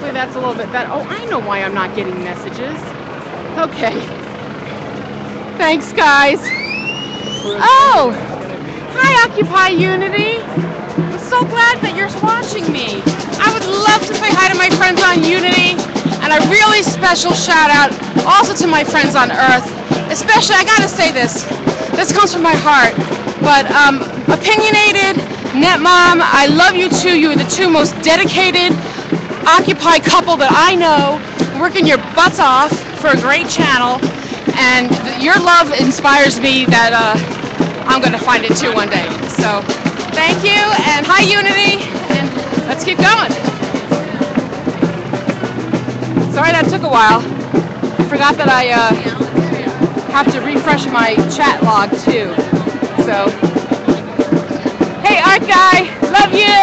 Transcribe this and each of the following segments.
Hopefully that's a little bit better. Oh, I know why I'm not getting messages. Okay. Thanks, guys. Oh, hi, Occupy Unity. I'm so glad that you're watching me. I would love to say hi to my friends on Unity, and a really special shout out also to my friends on Earth. Especially, I gotta say this comes from my heart, but Opinionated, NetMom, I love you too. You're the two most dedicated Occupy couple that I know, working your butts off for a great channel, and your love inspires me that I'm going to find it too one day. So thank you, and hi Unity, and let's keep going. Sorry that took a while. I forgot that I have to refresh my chat log too. So, hey Art Guy, love you!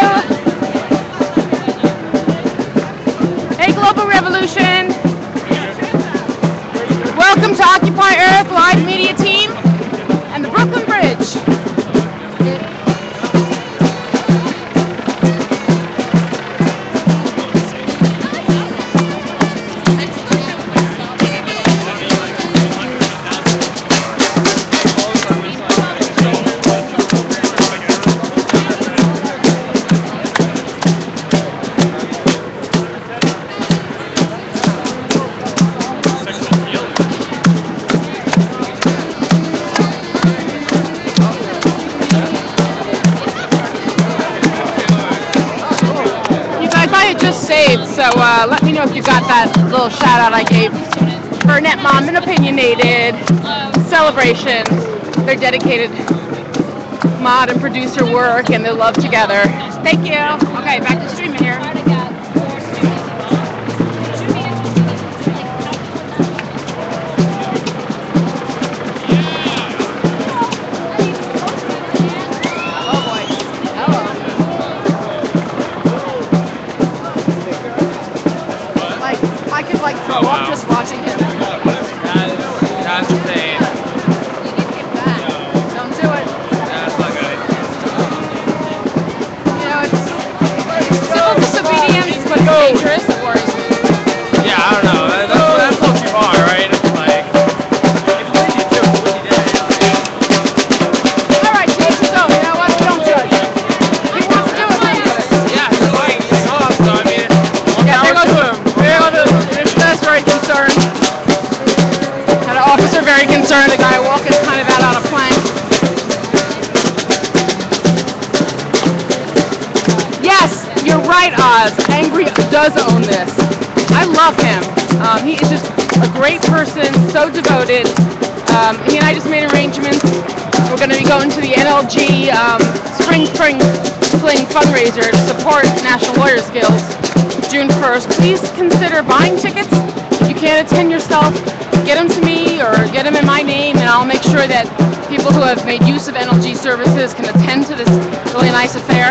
Hey Global Revolution! Welcome to Occupy Earth Live Media Team and the Brooklyn Bridge. So let me know if you got that little shout out I gave for NetMom and Opinionated celebrations. Their dedicated mod and producer work and their love together. Thank you. Okay, back to streaming here. Just watching him. That's insane. You need to get back. Don't do it. That's not good. You know, it's civil disobedience, but it's dangerous. It worries me. Yeah, I don't know. That's so too far, right? It's like, all right, Jason, so you know what? Don't judge. He wants to do it. Yeah, he's like, he's off, so I mean, yeah, there goes him. That's very concerned. Had an officer very concerned. The guy walking kind of out on a plank. Yes, you're right, Oz. Angry does own this. I love him. He is just a great person, so devoted. He and I just made arrangements. We're going to be going to the NLG Spring Fling fundraiser to support National Lawyers Guild. June 1st. Please consider buying tickets. If you can't attend yourself, get them to me or get them in my name, and I'll make sure that people who have made use of NLG services can attend to this really nice affair.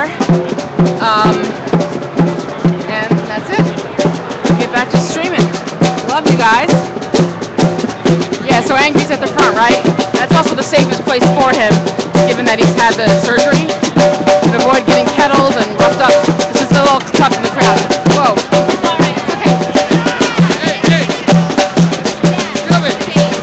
And that's it. Get back to streaming. Love you guys. Yeah, so Angry's at the front, right? That's also the safest place for him, given that he's had the surgery. To avoid getting kettled and roughed up. This is a little tough in the crowd. Whoa. Okay. hey, come in.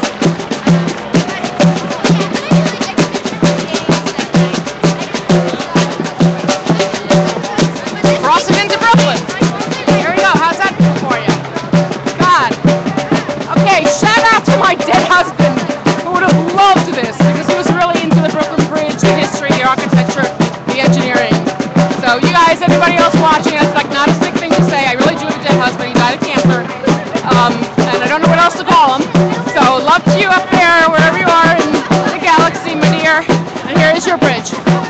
Cross him into Brooklyn. Here we go. How's that for you? God. Okay, shout out to my dead husband, who would have loved this, because he was really into the Brooklyn Bridge, the history, the architecture, the engineering. So you guys, everybody else watching, that's like not a sick thing to say. I really do have a dead husband. He died of cancer. And I don't know what else to call him. So love to you up there, wherever you are in the galaxy, my dear. And here is your bridge.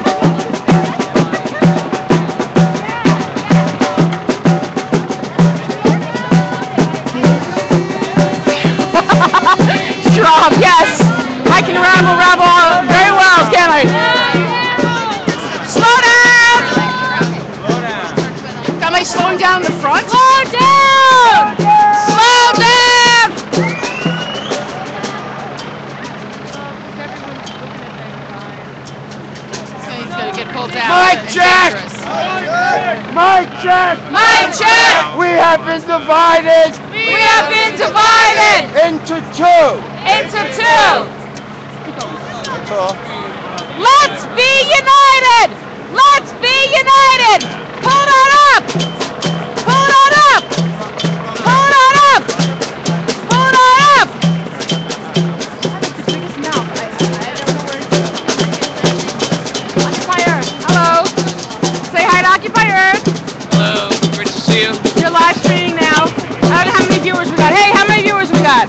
Strong, yes. I can ramble very well, can I? Slow down! Am I slowing down the front? Slow down! Slow down! He's gonna get pulled down. Mike, Jack! Mic check! Mic check! We have been divided We have been divided into two. into two. That's all. Let's be united! Let's be united! Hold on up! Hold on up! Hold on up! Hold on up! Occupier, hello. Say hi to Occupier. Hello, great to see you. You're live streaming now. I don't know how many viewers we got. Hey, how many viewers we got?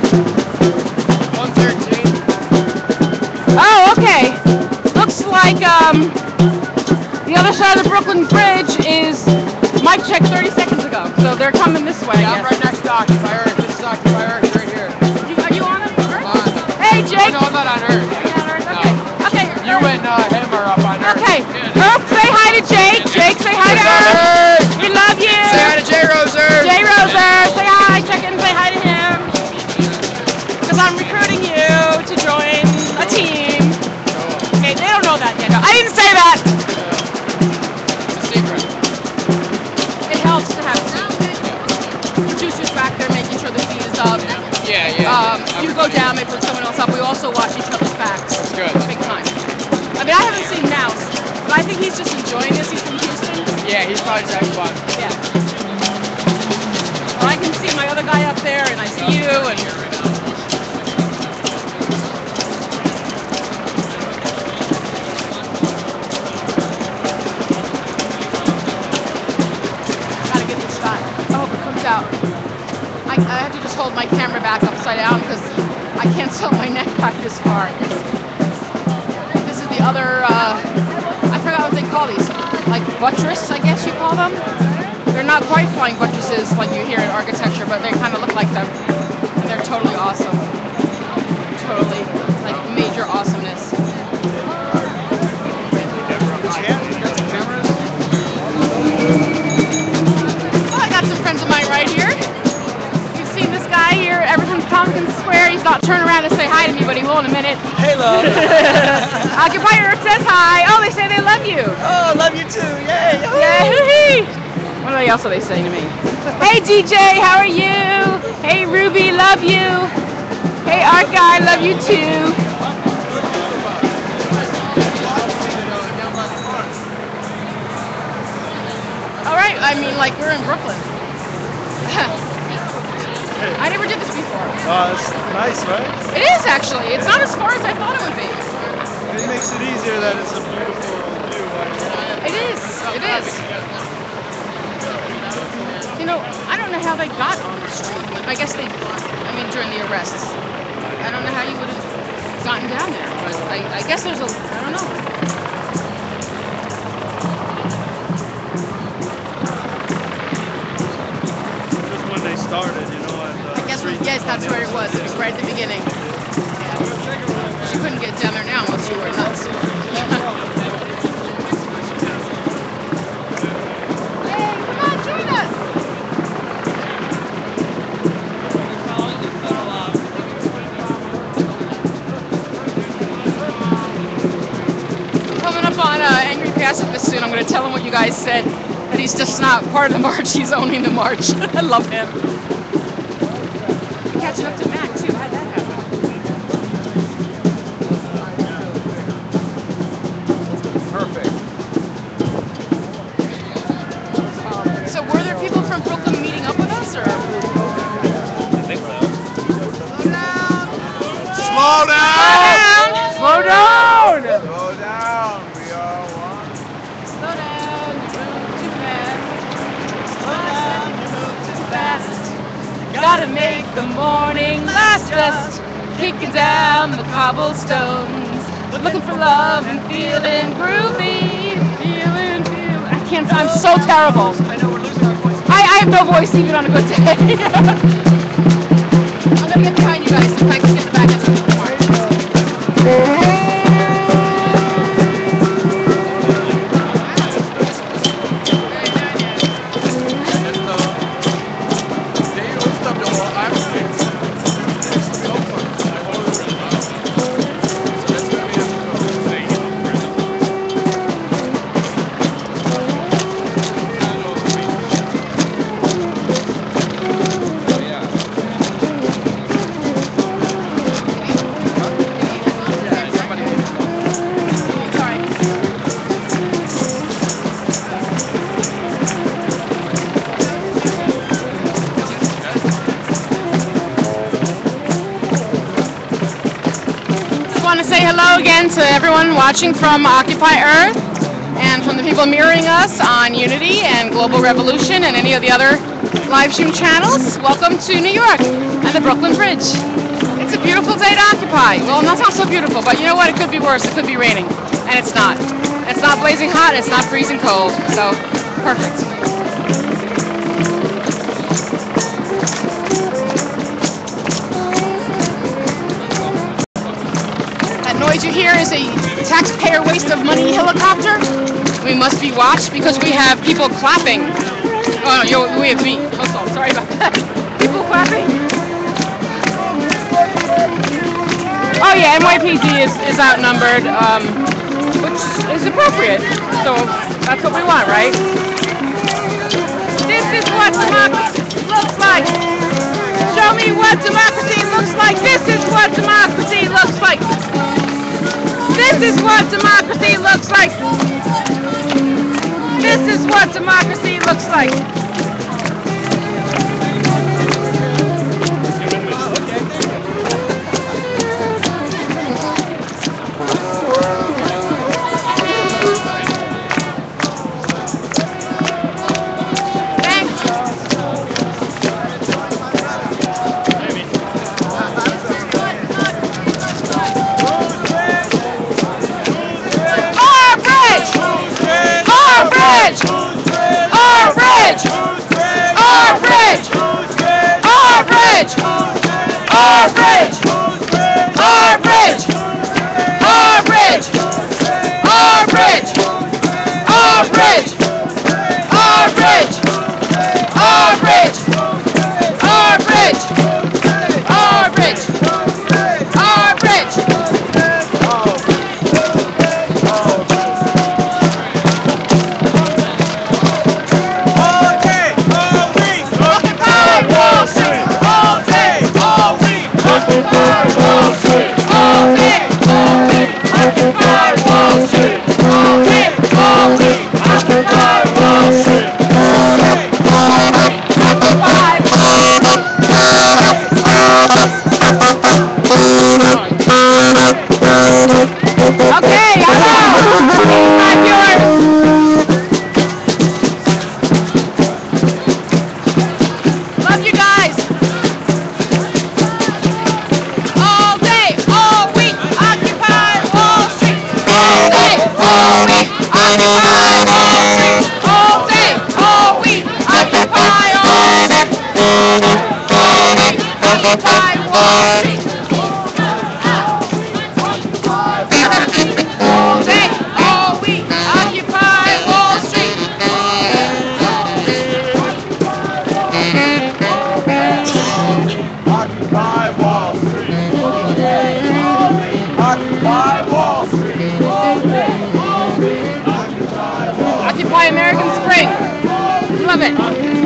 113. Oh, okay. Looks like the other side of the Brooklyn Bridge is mic check 30 seconds ago. So they're coming this way, Yeah, I I'm guess. right next to Occupier. This is Occupier right here. Are you on it? On. Hey, Jake. No, I'm not on Earth. Okay. Okay. You and him are up on Earth. Okay. Earth, say hi to Jake. Jake, say hi to Earth. We love you. Say hi to J. Roser. Jay Roser, say hi. Check in, say hi to him. Because I'm recruiting you to join a team. Okay, they don't know that yet. I didn't say that. Secret. It helps to have producers back there making sure the feed is up. Yeah. You go down, they put someone else up. We also watch each other's backs. That's good. Big time. I mean, I haven't seen Mouse, but I think he's just enjoying this. He's from Houston. Yeah, he's probably just having fun. Yeah. Well, I can see my other guy up there, and I see you, and gotta get this shot. I hope it comes out. I have to just hold my camera back upside down because I can't tilt my neck back this far. This is the other, I forgot what they call these, like buttress, I guess you call them. They're not quite flying buttresses like you hear in architecture, but they kind of look like them. And they're totally awesome. Totally, like major awesomeness. Oh, I got some friends of mine right here. You've seen this guy here ever since Tompkins Square. He's not turning around to say hi to me, but he will in a minute. Hey, love. Occupier says hi. Oh, they say they love you. Oh, love you too. Yay. Yay! What else are they saying to me? Hey DJ, how are you? Hey Ruby, love you. Hey Art Guy, love you too. Alright, I mean like we're in Brooklyn. I never did this before. It's nice, right? It is actually. It's not as far as I thought it would be. It makes it easier that it's a beautiful view. It is. It is. You know, I don't know how they got on the street. I guess during the arrests. I don't know how you would have gotten down there. But I guess there's I don't know. Just when they started, you know. Yes, that's where it was. It was right at the beginning. Yeah. You couldn't get down there now unless you were nuts. Hey, come on, join us! Coming up on Angry Pacifist soon, I'm going to tell him what you guys said. That he's just not part of the march, he's owning the march. I love him. Catching up to Mac too. How'd that happen? Perfect. So were there people from Brooklyn meeting up with us, or? I think so. Slow down! Slow down! Slow down! We are one. Slow down, you move too fast. Slow down, you move too fast. Gotta make the morning last just kicking down the cobblestones. Looking for love and feeling groovy. I can't, I'm so terrible. I know we're losing our voice. I have no voice even on a good day. I'm gonna get behind you guys so I can get the back of the march. want to say hello again to everyone watching from Occupy Earth and from the people mirroring us on Unity and Global Revolution and any of the other live stream channels. Welcome to New York and the Brooklyn Bridge. It's a beautiful day to occupy. Well, that's not so beautiful, but you know what? It could be worse. It could be raining, and it's not. It's not blazing hot, and it's not freezing cold, so perfect. That noise you hear is a taxpayer waste of money helicopter. We must be watched because we have people clapping. Oh, no, we have me. Oh, sorry about that. People clapping. Oh yeah, NYPD is outnumbered, which is appropriate. So that's what we want, right? This is what democracy looks like. Show me what democracy looks like. This is what democracy looks like. This is what democracy looks like. This is what democracy looks like. Occupy American Spring. Love it.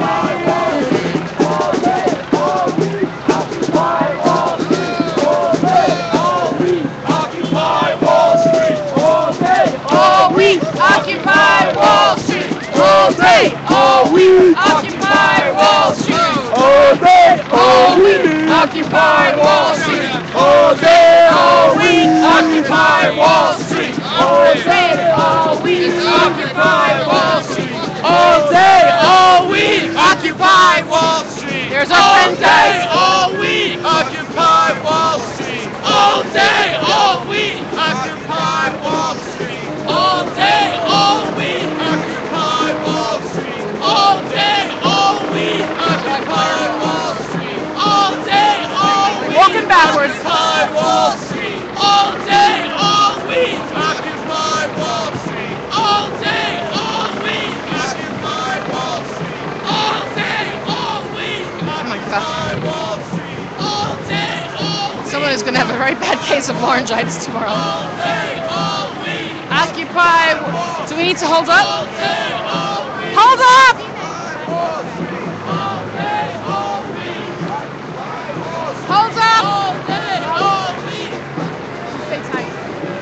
Occupy Wall Street. All day, all week. Occupy Wall Street. All day, all week. Occupy Wall Street. All day, all week. Occupy Wall Street. All day, all week. Occupy Wall Street. All day, all week. Occupy Wall Street. There's our friend guys. All week. Occupy Wall Street. All day, all week. Occupy Wall Street. All day, all week. Occupy Wall Street. All day, all week. Occupy Wall Street. All day, all week. Walking backwards. Occupy Wall Street. All day, all week. Occupy Wall Street. All day, all week. Occupy Wall Street. All day, all week. Oh my God. Occupy Wall Street. All day, all week. Someone is going to have a very bad case of laryngitis tomorrow. All day, all week. Occupy. Do we need to hold up? All day, all week. Hold up! Wall Street. All day, all week. Hold up! All day, all week. Stay tight.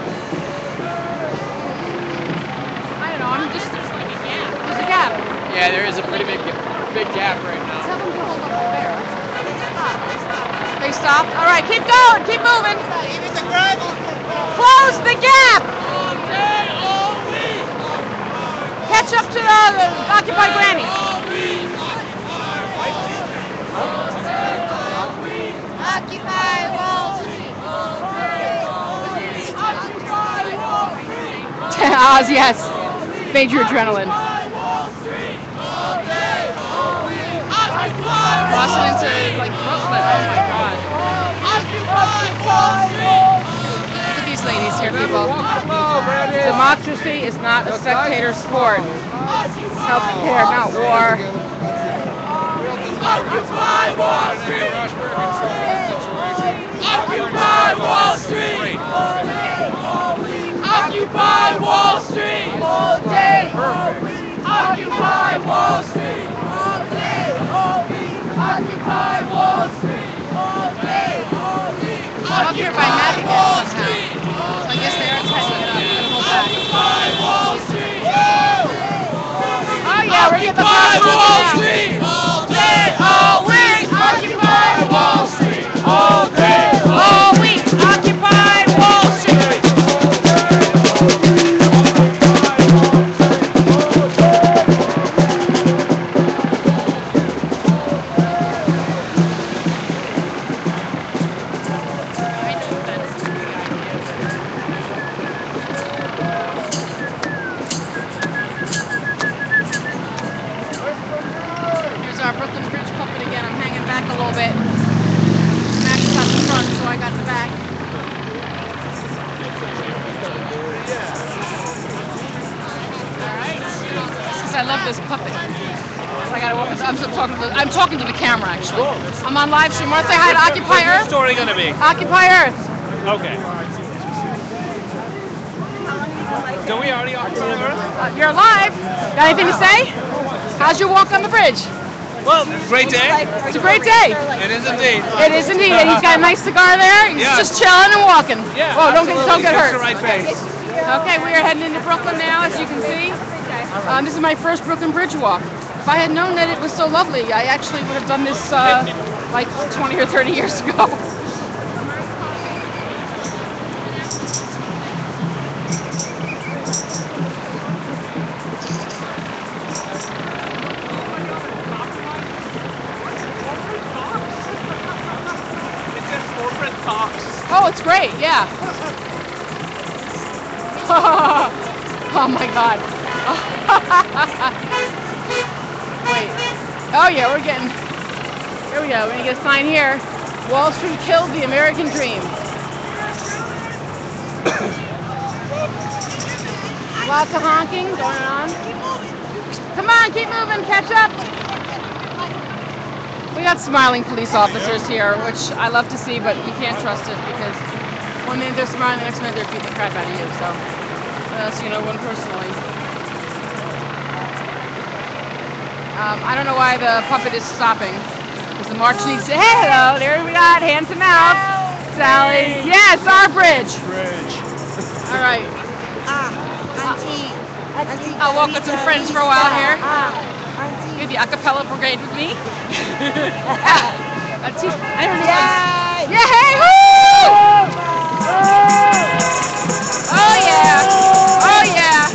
I don't know. I'm just. There's a gap. Yeah, there is a pretty big gap right now. Tell them to hold up there. Stop. They stopped. All right, keep going. Keep moving. Even the gravel can Occupy Granny. Occupy Wall Street. Oz, yes. Major adrenaline. Crossing into like Brooklyn. Oh my God. Look at these ladies here, people. Democracy is not a spectator sport. Healthcare, not war. Occupy Wall Street! Occupy Wall Street! Occupy Wall Street! All day! Occupy Wall Street! All day! Occupy Wall Street! All day! I'm up here by Madigan somehow. So I guess they're setting it up. Occupy Wall Street! Oh yeah, we're getting the Occupy first Wall one now. Street! All day! All week! Occupy Wall Street! All day! All week, occupy Wall Street. Here's our Brooklyn Bridge puppet again. I'm hanging back a little bit. Max got the front, so I got the back. Alright. Because I love this puppet. I gotta walk. I'm talking to the camera actually. I'm on live stream. Want to say hi to Occupy What's your Earth? story gonna be? Occupy Earth. Okay. Don't we already occupy Earth? You're live. Got anything to say? How's your walk on the bridge? Well, great day. It's a great day. It is indeed. It is indeed. And he's got a nice cigar there. He's Yeah. just chilling and walking. Yeah. Whoa, don't get Keeps hurt. the right pace. Okay, we are heading into Brooklyn now, as you can see. This is my first Brooklyn Bridge walk. If I had known that it was so lovely, I actually would have done this like 20 or 30 years ago. Oh, it's great, yeah. Oh my God. Wait. Oh yeah, we're getting. Here we go. We're gonna get a sign here. Wall Street killed the American dream. Lots of honking going on. Come on, keep moving, catch up. We got smiling police officers here, which I love to see, but you can't trust it because one minute they're smiling, the next minute they're beating the crap out of you. So you know one personally. I don't know why the puppet is stopping. Because the march needs to. Hey, hello, there we got hand to mouth. Sally. Yes, our bridge. All right. I'll walk with some friends for a while here. You're the acapella brigade with me. I don't know. Yeah, hey, woo! Oh yeah. Oh yeah.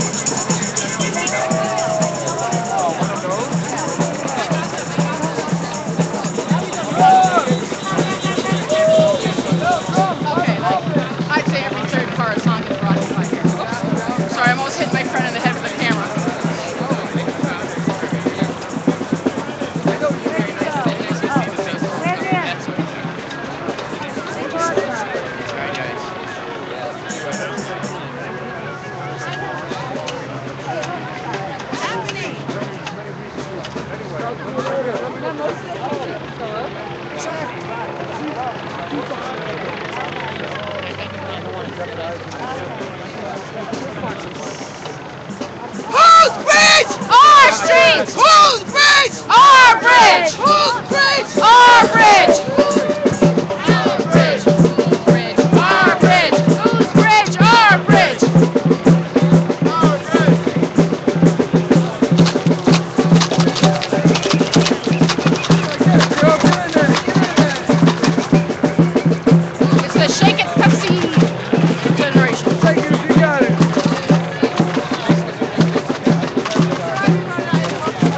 Okay, like I'd say every third car is honking for Occupy here. Oops. Sorry, I almost hit my friend in the head with the camera. Whose bridge? Our street! Whose bridge? Our bridge! Whose bridge? Our bridge! Our bridge! Our bridge! Whose bridge? Our bridge! It's the Shake It Pepsi generation. You got it.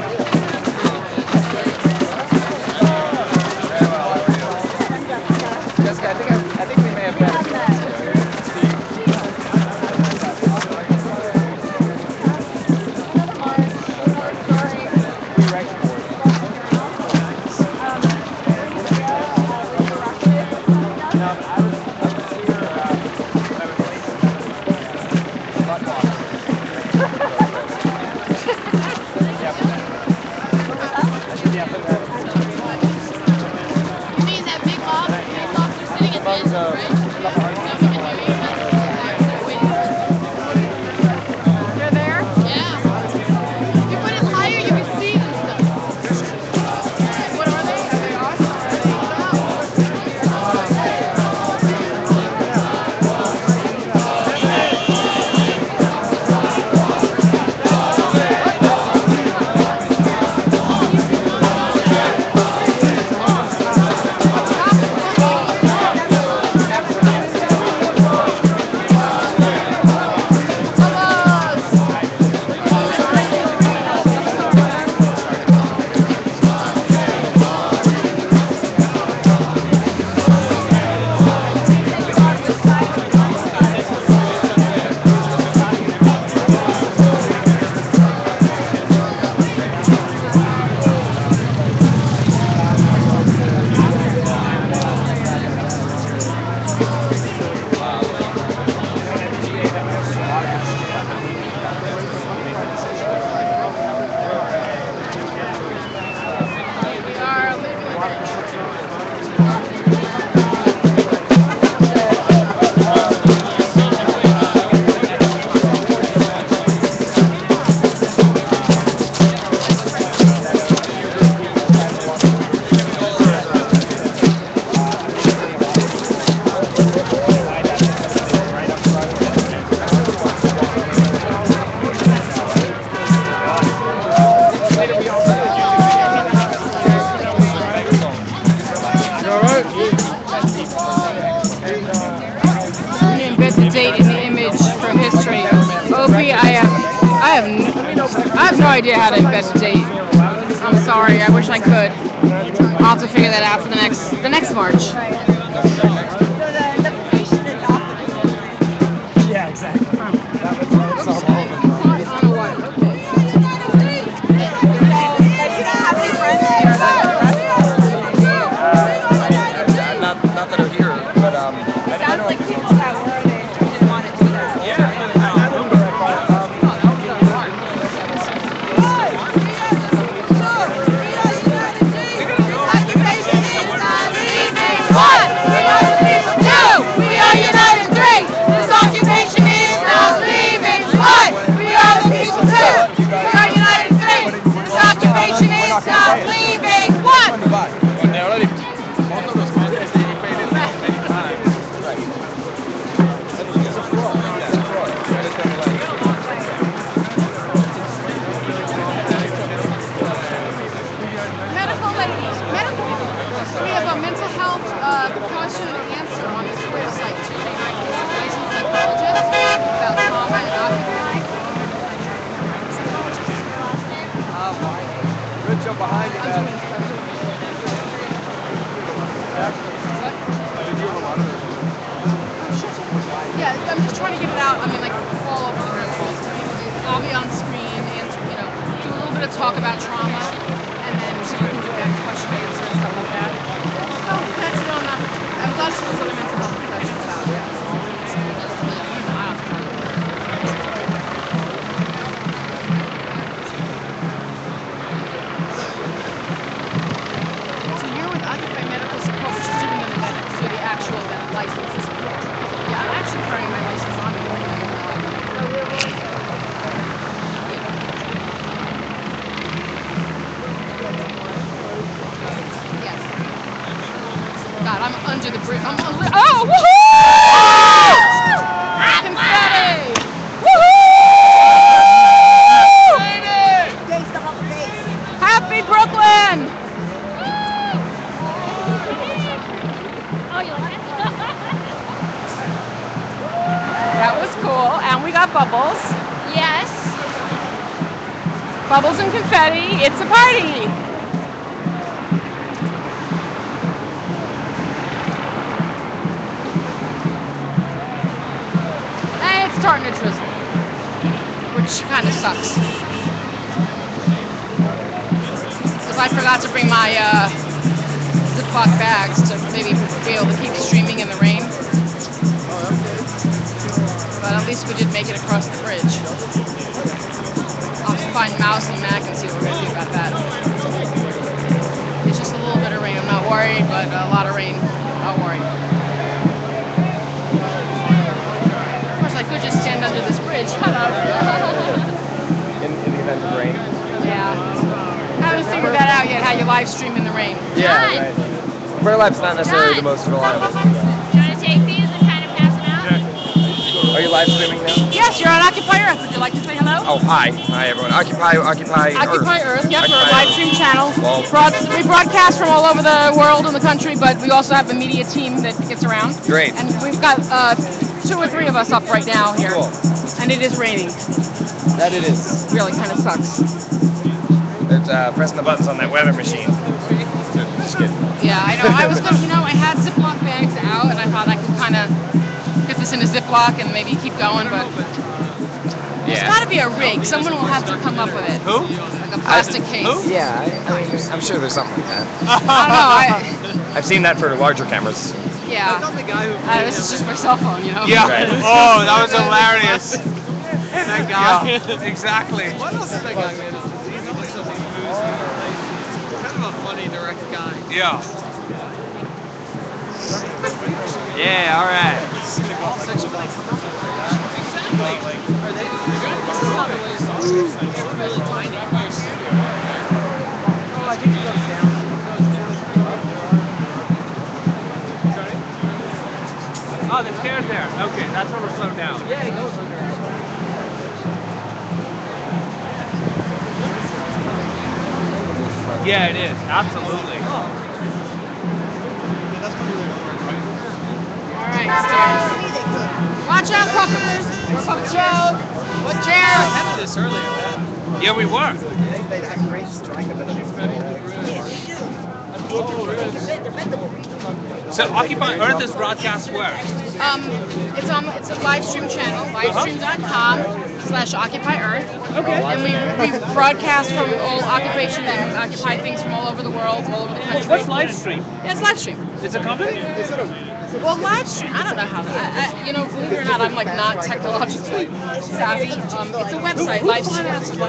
have no idea how to embed the date. I'm sorry. I wish I could. I'll have to figure that out for the next March. Yeah, exactly. That's all. On a what? Not that are here, but I know. Medical ladies, medical. We have a mental health question and answer on this website too. Licensed psychologist about trauma and occupy. Rich behind you, man. Yeah, I'm just trying to get it out. I mean, like all over the world. I'll be on screen and do a little bit of talk about trauma, and then so you can do that question and answer and stuff like that. So that's I'm glad she was on a mental health professional about it. So you're with Occupy Medical Support, which is doing the actual license. Yeah, I'm actually carrying my license on me. Yes. God, I'm under the bridge. Oh, woohoo! Confetti! Woohoo! Happy Brooklyn! Oh, you like it? That was cool, and we got bubbles. Yes. Bubbles and confetti. It's a party. And it's starting to drizzle, which kind of sucks. Because I forgot to bring my Ziploc bags to maybe be able to keep streaming in the rain. But at least we did make it across the bridge. I'll have to find Mouse and Mac and see what we're going to do about that. It's just a little bit of rain. I'm not worried, but a lot of rain. I'll worry. Of course, I could just stand under this bridge. Hello. In the event of rain. Yeah. I haven't figured that out yet, how you live stream in the rain. Yeah, right. Burlap's not necessarily the most reliable. Do you want to take these and kind of pass them out? Are you live streaming now? Yes, you're on Occupy Earth. Would you like to say hello? Oh, hi. Hi, everyone. Occupy Earth. Occupy Earth, yep, we're a Occupy live Earth. stream channel. Well, We broadcast from all over the world and the country, but we also have a media team that gets around. Great. And we've got 2 or 3 of us up right now here. Cool. And it is raining. That it is. Really kind of sucks. It's pressing the buttons on that weather machine. Just kidding. Yeah, I know. I was going to, I had Ziploc bags out, and I thought I could kind of get this in a Ziploc and maybe keep going, but there's got to be a rig. Someone will have to come up with it. Who? Like a plastic case. Who? Yeah, I mean, I'm sure there's something like that. I don't know. I've seen that for larger cameras. Yeah. This is just my cell phone, Yeah. Right. Oh, that was hilarious. That guy. Exactly. What else is that guy made? Kind of a funny, direct guy. Yeah. Yeah, all right. Oh, the stairs there. Okay, that's where we're slowed down. Yeah, he goes under. Yeah, it is. Absolutely. Alright, stairs. Watch out, puppers. Puppers road. What chair? I had this earlier. Yeah, we were. So Occupy Earth is broadcast where? It's a live stream channel, livestream.com/Occupy Earth. Okay. And we broadcast from all occupation and occupy things from all over the world, all over the country. What's live stream? Yeah, it's live stream. It's a company? Well, live stream, I don't know how that, you know, believe it or not, I'm like not technologically savvy. It's a website, live stream.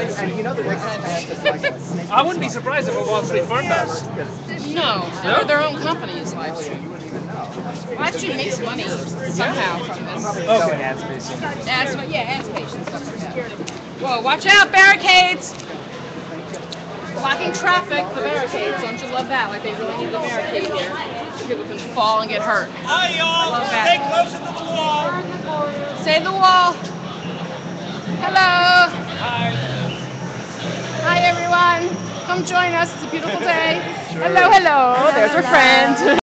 I wouldn't be surprised if a Wall Street firm does. No, their own company is live stream. Live stream makes money somehow from this. Okay. Ad space. Ad space and stuff like that. Whoa, watch out, barricades! Blocking traffic, the barricades. Don't you love that? Like they really need the barricade here. So people can fall and get hurt. Hi, y'all. Love that. Stay closer to the wall. Save the wall. Hello. Hi. Hi, everyone. Come join us. It's a beautiful day. Hello, hello. There's our friend.